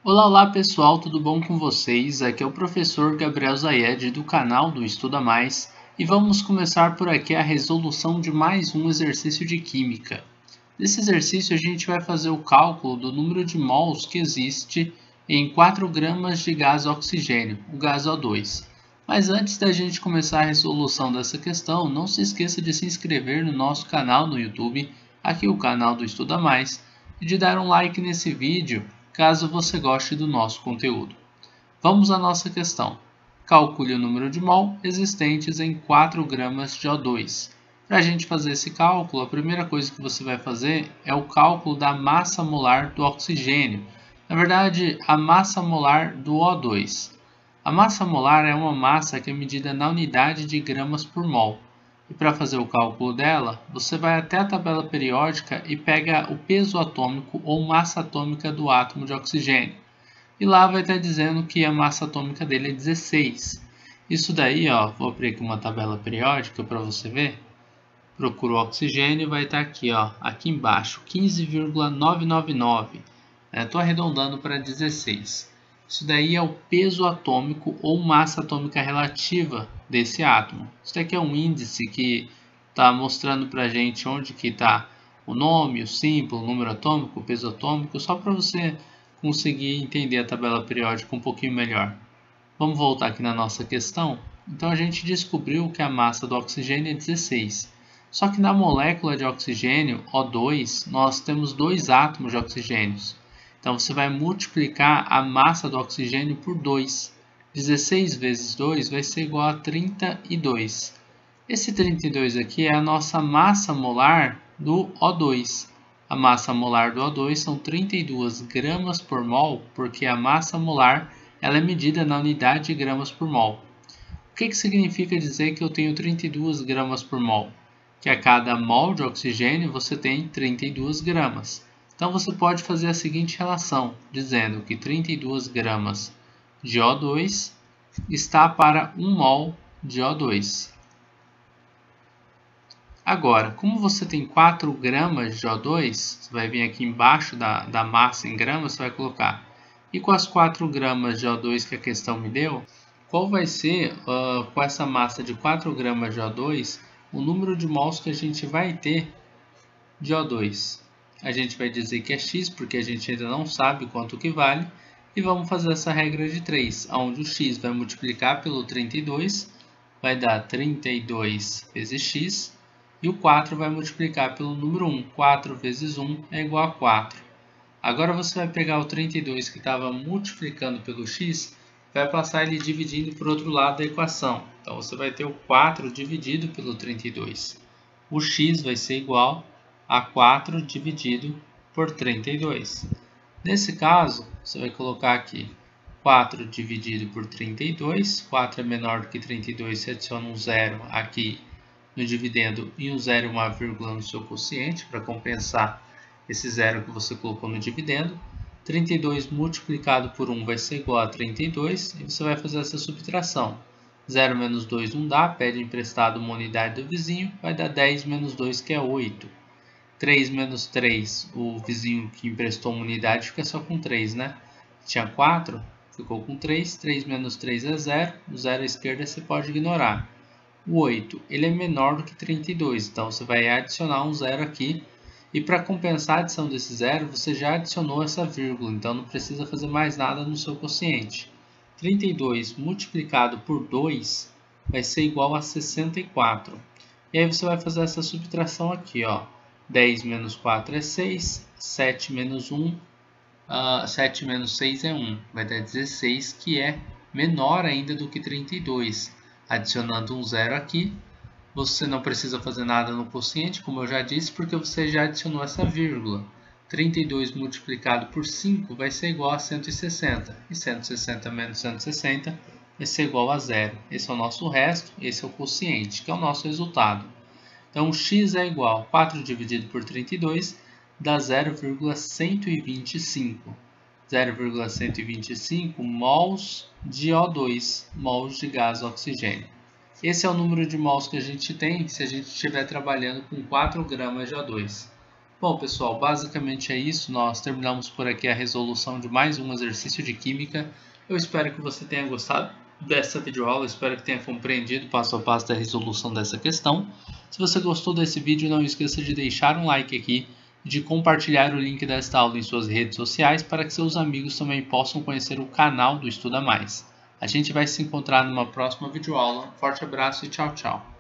Olá pessoal, tudo bom com vocês? Aqui é o professor Gabriel Zayed do canal do Estuda Mais e vamos começar por aqui a resolução de mais um exercício de química. Nesse exercício a gente vai fazer o cálculo do número de mols que existe em 4 gramas de gás oxigênio, o gás O2. Mas antes da gente começar a resolução dessa questão, não se esqueça de se inscrever no nosso canal no YouTube, aqui o canal do Estuda Mais, e de dar um like nesse vídeo caso você goste do nosso conteúdo. Vamos à nossa questão. Calcule o número de mol existentes em 4 gramas de O2. Para a gente fazer esse cálculo, a primeira coisa que você vai fazer é o cálculo da massa molar do oxigênio. Na verdade, a massa molar do O2. A massa molar é uma massa que é medida na unidade de gramas por mol. E para fazer o cálculo dela, você vai até a tabela periódica e pega o peso atômico ou massa atômica do átomo de oxigênio. E lá vai estar dizendo que a massa atômica dele é 16. Isso daí, vou abrir aqui uma tabela periódica para você ver. Procura o oxigênio e vai estar aqui, aqui embaixo, 15,999. Estou arredondando para 16. Isso daí é o peso atômico ou massa atômica relativa desse átomo. Isso daqui é um índice que está mostrando para a gente onde que está o nome, o símbolo, o número atômico, o peso atômico, só para você conseguir entender a tabela periódica um pouquinho melhor. Vamos voltar aqui na nossa questão. Então a gente descobriu que a massa do oxigênio é 16. Só que na molécula de oxigênio, O2, nós temos dois átomos de oxigênio. Então você vai multiplicar a massa do oxigênio por 2. 16 vezes 2 vai ser igual a 32. Esse 32 aqui é a nossa massa molar do O2. A massa molar do O2 são 32 gramas por mol, porque a massa molar ela é medida na unidade de gramas por mol. O que significa dizer que eu tenho 32 gramas por mol? Que a cada mol de oxigênio você tem 32 gramas. Então você pode fazer a seguinte relação, dizendo que 32 gramas de O2 está para 1 mol de O2. Agora, como você tem 4 gramas de O2, você vai vir aqui embaixo da massa em gramas, você vai colocar. E com as 4 gramas de O2 que a questão me deu, qual vai ser, com essa massa de 4 gramas de O2, o número de mols que a gente vai ter de O2? A gente vai dizer que é x, porque a gente ainda não sabe quanto que vale, e vamos fazer essa regra de 3, onde o x vai multiplicar pelo 32, vai dar 32 vezes x, e o 4 vai multiplicar pelo número 1, 4 vezes 1 é igual a 4. Agora você vai pegar o 32 que estava multiplicando pelo x, vai passar ele dividindo para o outro lado da equação. Então você vai ter o 4 dividido pelo 32. O x vai ser igual a 4 dividido por 32. Nesse caso, você vai colocar aqui 4 dividido por 32. 4 é menor do que 32, você adiciona um zero aqui no dividendo e um zero e uma vírgula no seu quociente para compensar esse zero que você colocou no dividendo. 32 multiplicado por 1 vai ser igual a 32 e você vai fazer essa subtração. 0 menos 2 não dá, pede emprestado uma unidade do vizinho, vai dar 10 menos 2 que é 8. 3 menos 3, o vizinho que emprestou uma unidade fica só com 3, né? Tinha 4, ficou com 3, 3 menos 3 é 0, o 0 à esquerda você pode ignorar. O 8, ele é menor do que 32, então você vai adicionar um 0 aqui. E para compensar a adição desse 0, você já adicionou essa vírgula, então não precisa fazer mais nada no seu quociente. 32 multiplicado por 2 vai ser igual a 64. E aí você vai fazer essa subtração aqui, 10 menos 4 é 6, 7 menos 7 menos 6 é 1, vai dar 16, que é menor ainda do que 32. Adicionando um zero aqui, você não precisa fazer nada no quociente, como eu já disse, porque você já adicionou essa vírgula. 32 multiplicado por 5 vai ser igual a 160, e 160 menos 160 vai ser igual a zero. Esse é o nosso resto, esse é o quociente, que é o nosso resultado. Então, x é igual a 4 dividido por 32, dá 0,125. 0,125 mols de O2, mols de gás oxigênio. Esse é o número de mols que a gente tem se a gente estiver trabalhando com 4 gramas de O2. Bom, pessoal, basicamente é isso. Nós terminamos por aqui a resolução de mais um exercício de química. Eu espero que você tenha gostado dessa videoaula, espero que tenha compreendido passo a passo da resolução dessa questão. Se você gostou desse vídeo, não esqueça de deixar um like aqui e de compartilhar o link desta aula em suas redes sociais para que seus amigos também possam conhecer o canal do Estuda Mais. A gente vai se encontrar numa próxima videoaula. Forte abraço e tchau, tchau!